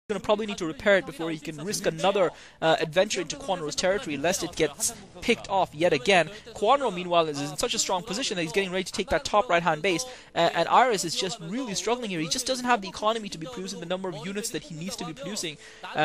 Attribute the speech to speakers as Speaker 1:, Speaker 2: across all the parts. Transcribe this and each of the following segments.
Speaker 1: going to probably need to repair it before he can risk another adventure into Quanro's territory, lest it gets picked off yet again. Quanro, meanwhile, is in such a strong position that he's getting ready to take that top right-hand base, and Iris is just really struggling here. He just doesn't have the economy to be producing the number of units that he needs to be producing,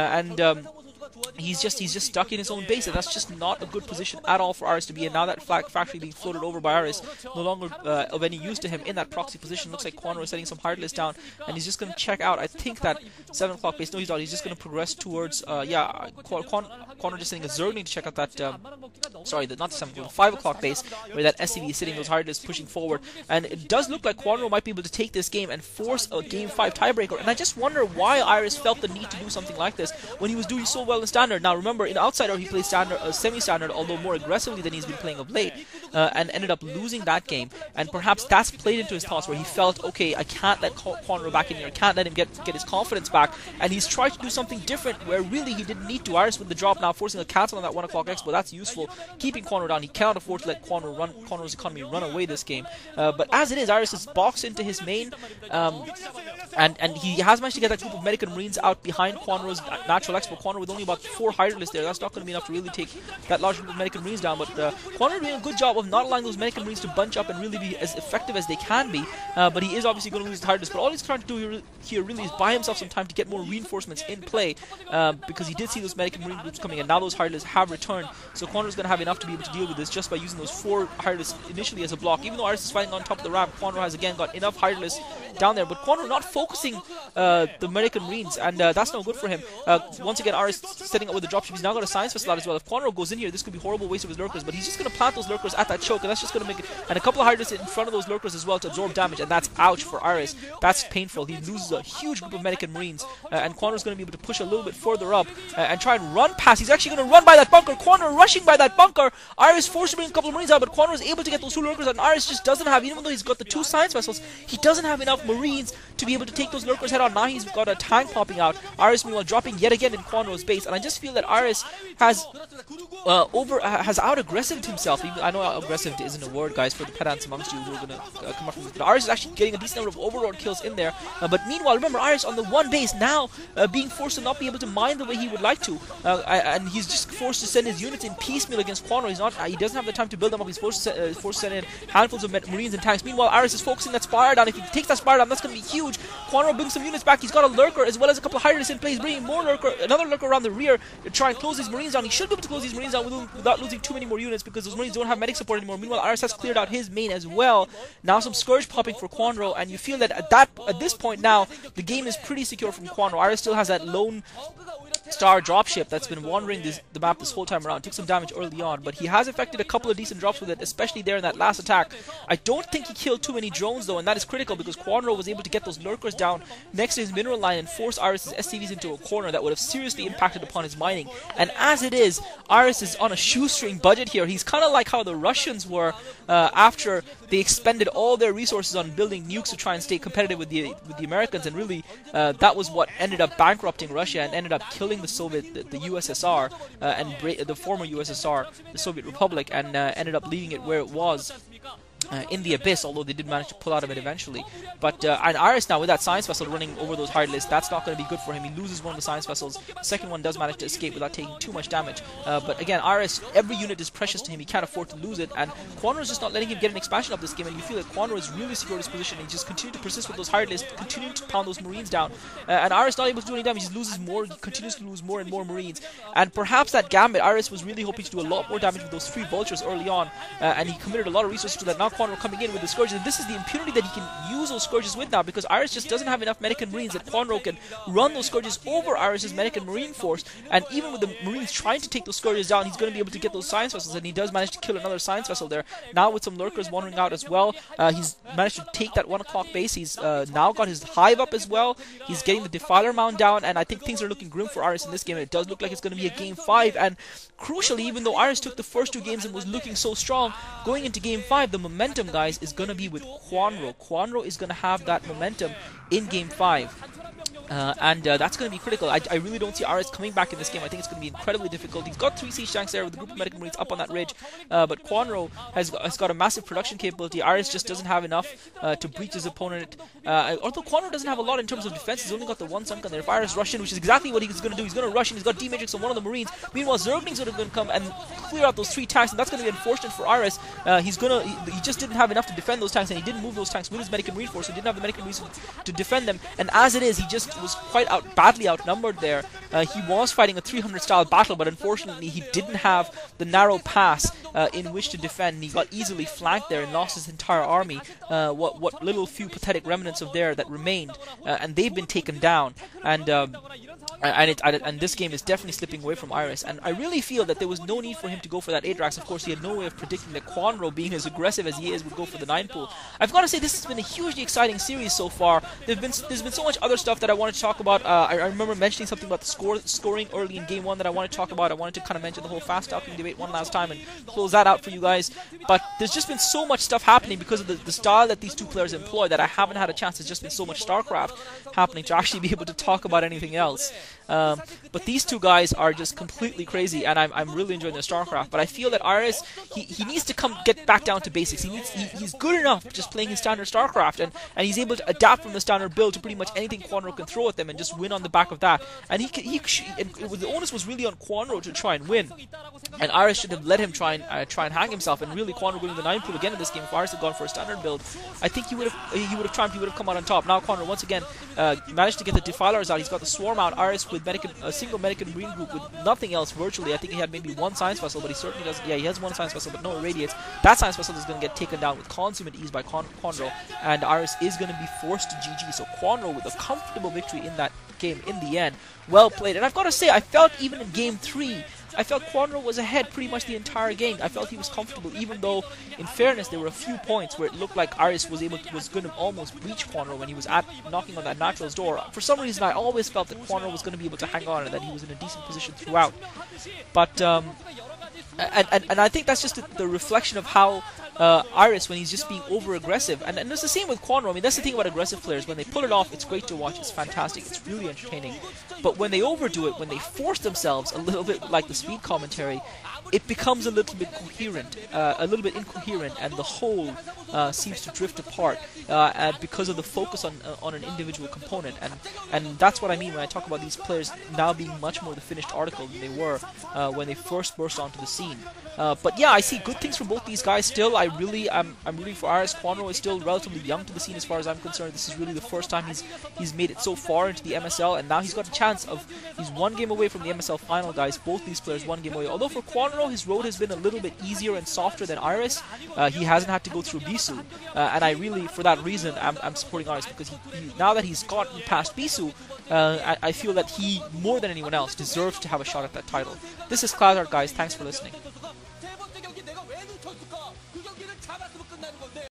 Speaker 1: he's just stuck in his own base, and that's just not a good position at all for Iris to be in. Now that factory being floated over by Iris, no longer of any use to him in that proxy position. Looks like Quanro is setting some hard list down, and he's just going to check out, I think, that 7 o'clock base. No, he's not. He's just going to progress towards, Quanro just sending a Zergling to check out that, not the 7 o'clock, 5 o'clock base, where that SCV is sitting those hard lists pushing forward. And it does look like Quanro might be able to take this game and force a Game 5 tiebreaker, and I just wonder why Iris felt the need to do something like this when he was doing so well in Standard. Now remember, in Outsider he played semi-standard, although more aggressively than he's been playing of late, and ended up losing that game, and perhaps that's played into his thoughts, where he felt, okay, I can't let Quanro back in here, I can't let him get his confidence back, and he's tried to do something different where really he didn't need to. Iris with the drop now, forcing a cancel on that 1 o'clock expo, that's useful, keeping Quanro down. He cannot afford to let Quanro's economy run away this game, but as it is, Iris is boxed into his main, and he has managed to get that group of Medic and Marines out behind Quanro's natural expo. Quanro with only about 4 higher lists there, that's not going to be enough to really take that large group of Medic and Marines down, but Quanro doing a good job of not allowing those Medic and Marines to bunch up and really be as effective as they can be, but he is obviously going to lose his hard list. But all he's trying to do here really is buy himself some time to get more reinforcements in play, because he did see those Medic and Marine groups coming, and now those hard lists have returned, so Quanro's going to have enough to be able to deal with this just by using those 4 hard lists initially as a block. Even though Iris is fighting on top of the ramp, Quanro has again got enough hard lists down there, but Quanro not focusing the Medic and Marines, and that's no good for him. Once again, Iris setting up with the dropship. He's now got a science vessel out as well. If Quanro goes in here, this could be a horrible waste of his lurkers, but he's just going to plant those lurkers at that choke, and that's just going to make it, and a couple of hard lists in front of those lurkers as well to absorb damage, and that's ouch for Iris. That's painful. He loses a huge group of Medic and Marines, and Quanro's going to be able to push a little bit further up and try and run past. He's actually going to run by that bunker. Quanro rushing by that bunker. Iris forced to bring a couple of Marines out, but Quanro is able to get those 2 lurkers, and Iris just doesn't have, even though he's got the 2 science vessels, he doesn't have enough Marines to be able to take those lurkers head on. Now he's got a tank popping out. Iris meanwhile dropping yet again in Quanro's base, and I just feel that Iris has out-aggressived himself. Even, I know aggressive isn't a word, guys, for the pedants amongst you who are going to come up from this, but Iris is actually getting a decent number of overlord kills in there, but meanwhile, remember, Iris on the 1 base now, being forced to not be able to mine the way he would like to, and he's just forced to send his units in piecemeal against Quanro. He doesn't have the time to build them up. He's forced to send in handfuls of Marines and tanks. Meanwhile, Iris is focusing that Spire down. If he takes that Spire down, that's going to be huge. Quanro brings some units back. He's got a lurker as well as a couple of high in place. He's bringing another lurker around the rear to try and close these Marines down. He should be able to close these Marines down without losing too many more units, because those Marines don't have medic support anymore. Meanwhile, Iris has cleared out his main as well. Now some Scourge popping for Quanro, and you feel that at this point now, the game is pretty secure from Quanro. Iris still has that lone star dropship that's been wandering the map this whole time around. Took some damage early on, but he has effected a couple of decent drops with it, especially there in that last attack. I don't think he killed too many drones though, and that is critical, because Quanro was able to get those lurkers down next to his mineral line and force Iris's SCVs into a corner that would have seriously impacted upon his mining. And as it is, Iris is on a shoestring budget here. He's kind of like how the Russians were after they expended all their resources on building nukes to try and stay competitive with the Americans, and really that was what ended up bankrupting Russia and ended up killing the USSR and the former USSR, the Soviet Republic, and ended up leaving it where it was. In the abyss, although they did manage to pull out of it eventually. But and Iris now with that science vessel running over those hard lists, that's not going to be good for him. He loses one of the science vessels. The second one does manage to escape without taking too much damage. But again, Iris, every unit is precious to him. He can't afford to lose it, and Quanro is just not letting him get an expansion of this game. And you feel that Quanro is really secured his position, and he just continues to persist with those hard lists, continuing to pound those Marines down. And Iris not able to do any damage. He loses more. He continues to lose more and more Marines. And perhaps that gambit, Iris was really hoping to do a lot more damage with those 3 vultures early on, and he committed a lot of resources to that. Now Quanro coming in with the Scourges, and this is the impunity that he can use those Scourges with now, because Iris just doesn't have enough Medic and Marines that Quanro can run those Scourges over Iris's Medic and Marine force, and even with the Marines trying to take those Scourges down, he's going to be able to get those science vessels, and he does manage to kill another science vessel there. Now with some lurkers wandering out as well, he's managed to take that 1 o'clock base. He's now got his hive up as well. He's getting the Defiler Mound down, and I think things are looking grim for Iris in this game, and it does look like it's going to be a Game 5, and crucially, even though Iris took the first 2 games and was looking so strong, going into Game 5, the momentum, guys, is going to be with Quanro. Quanro is going to have that momentum in Game 5. That's going to be critical. I really don't see RS coming back in this game. I think it's going to be incredibly difficult. He's got 3 siege tanks there with a group of Medical Marines up on that ridge, but Quanro has got a massive production capability. RS just doesn't have enough to breach his opponent. Although Quanro doesn't have a lot in terms of defense, he's only got the 1 Sun Gun there. If RS rush in, which is exactly what he's going to do, he's going to rush in. He's got D-Matrix on one of the Marines. Meanwhile, Zergling's going to come and clear out those 3 tanks, and that's going to be unfortunate for RS. He just didn't have enough to defend those tanks, and he didn't move those tanks with his Medical Marine force, so he didn't have the Medical Marines to defend them. And as it is, he just was quite badly outnumbered there. He was fighting a 300 style battle, but unfortunately he didn't have the narrow pass in which to defend. He got easily flanked there and lost his entire army, what little few pathetic remnants of there that remained, and they've been taken down. And this game is definitely slipping away from Iris, and I really feel that there was no need for him to go for that Adrax. Of course, he had no way of predicting that Quanro, being as aggressive as he is, would go for the 9 pool. I've got to say, this has been a hugely exciting series so far. There's been so much other stuff that I wanted to talk about. I remember mentioning something about the scoring early in game 1 that I wanted to talk about. I wanted to kind of mention the whole fast talking debate one last time and close that out for you guys. But there's just been so much stuff happening because of the style that these two players employ that I haven't had a chance. There's just been so much StarCraft happening to actually be able to talk about anything else. But these two guys are just completely crazy, and I'm really enjoying their StarCraft. But I feel that Iris, he needs to get back down to basics. He's good enough just playing his standard StarCraft, and he's able to adapt from the standard build to pretty much anything Quanro can throw at them and just win on the back of that. And the onus was really on Quanro to try and win, and Iris should have let him try and hang himself. And really, Quanro going to the 9 pool again in this game. If Iris had gone for a standard build, I think he would have triumphed. He would have come out on top. Now Quanro once again managed to get the Defilers out. He's got the Swarm out. Iris with a single Medical Marine group with nothing else virtually. I think he had maybe 1 Science Vessel, but he certainly doesn't. Yeah, he has 1 Science Vessel, but no Irradiates. That Science Vessel is going to get taken down with consummate ease by Quanro, and Iris is going to be forced to GG. So Quanro with a comfortable victory in that game in the end. Well played. And I've got to say, I felt even in game 3, I felt Quanro was ahead pretty much the entire game. I felt he was comfortable, even though, in fairness, there were a few points where it looked like Iris was going to almost reach Quanro when he was knocking on that Natural's door. For some reason, I always felt that Quanro was going to be able to hang on and that he was in a decent position throughout. But and I think that's just the reflection of how Iris, when he's just being over-aggressive, and it's the same with Quanro. I mean, that's the thing about aggressive players. When they pull it off, it's great to watch, it's fantastic, it's really entertaining. But when they overdo it, when they force themselves a little bit like the speed commentary, it becomes a little bit incoherent, and the whole seems to drift apart because of the focus on an individual component. And that's what I mean when I talk about these players now being much more the finished article than they were when they first burst onto the scene. But yeah, I see good things from both these guys still. I'm rooting for Iris. Quanro is still relatively young to the scene as far as I'm concerned. This is really the first time he's made it so far into the MSL, and now he's got a chance of... He's 1 game away from the MSL final, guys. Both these players 1 game away. Although for Quanro, his road has been a little bit easier and softer than Iris. He hasn't had to go through Bisu, and I really, for that reason, I'm supporting Iris, because now that he's gotten past Bisu, I feel that he, more than anyone else, deserves to have a shot at that title. This is Cloudheart, guys. Thanks for listening.